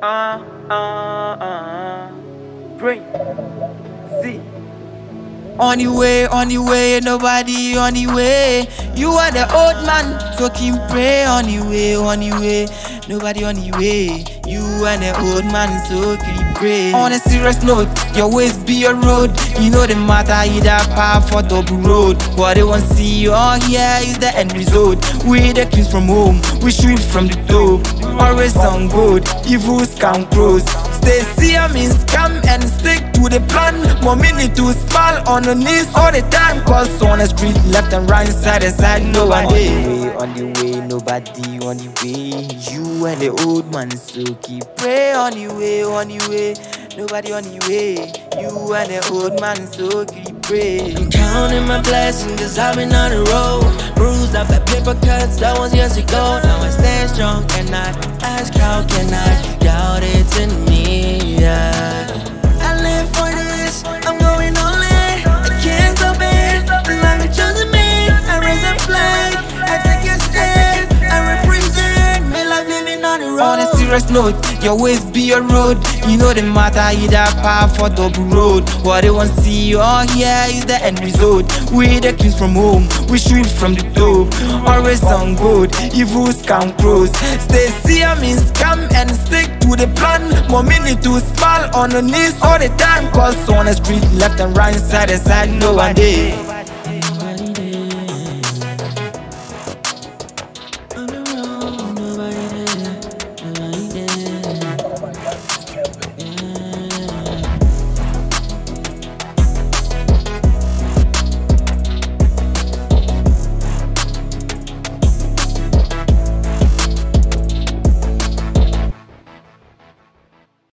BrainEzii. On the way, nobody on the way. You are the old man, so keep pray on the way, nobody on the way. You are the old man, so keep pray. On a serious note, your ways be your road. You know the matter, either path or double road. What they want to see on here is the end result. We the kids from home, we shoot from the top. Always on good, evils come close. Stay see means come and stick to the plan. More minute to smile on the knees all the time. Cause on the street, left and right, side and side, no one on the way, nobody on the way. You and the old man, so keep pray on the way, nobody on the way. You and the old man, so keep pray. I'm counting my blessings, cause I've been on the road. Bruised up at paper cuts, that was years ago. Now I stand strong and I ask how can I doubt it's in me, yeah. I live for this, I'm going all in. I can't stop it, the life has chosen me. I raise a flag, I take a stand. I represent my life living on the road. On a serious note, your ways be your road. You know the matter, either path or double road. What they want to see on here is the end result. We the kids from home, we shoot from the top. Always on good, evils come close. Stay see means come and stick to the plan. More minute to smile on the knees all the time. Cause on the street, left and right, side and side, no one day.